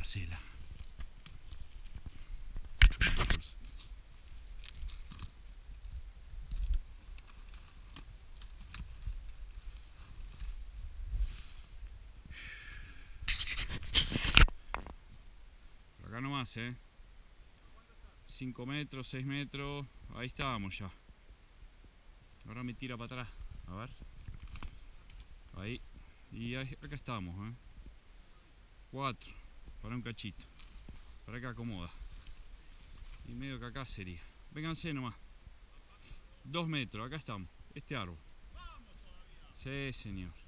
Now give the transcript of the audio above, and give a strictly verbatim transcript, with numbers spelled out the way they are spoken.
Marcela. Por acá nomás, eh. cinco metros, seis metros. Ahí estábamos ya. Ahora me tira para atrás. A ver. Ahí. Y ahí, acá estamos, eh. cuatro. Para un cachito. Para acá acomoda. Y medio que acá sería. Vénganse nomás. Dos metros, acá estamos. Este árbol. Sí, señor.